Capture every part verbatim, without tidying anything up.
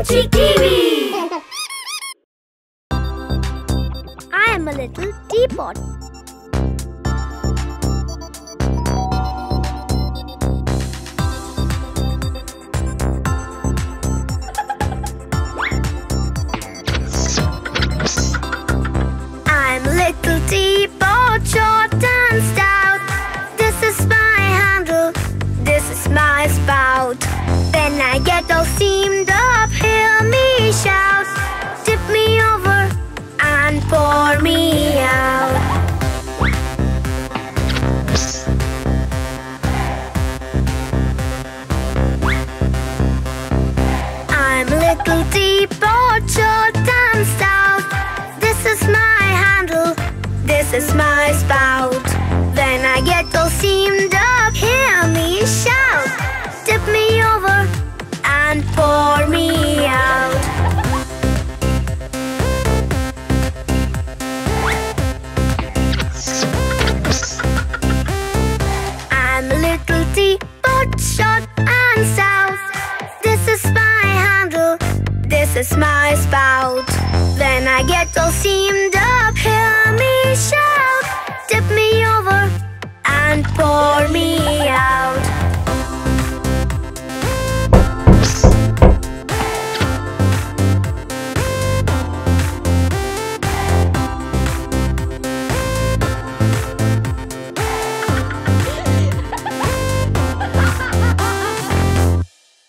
Bumcheek T V. I am a little teapot. I'm a little teapot, short and stout. This is my handle, this is my spout. When I get all steamed up, hear me shout. Tip me over and pour me out. I'm a little teapot, short and stout. This is my handle, this is my spout. When I get all steamed up, hear me shout. Tip me over and pour me out. I'm a little teapot, short and stout. This is my handle, this is my spout. When I get all steamed up, hear me shout. Tip me over and pour me out.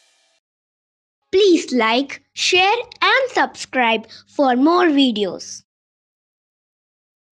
Please like, share and subscribe for more videos.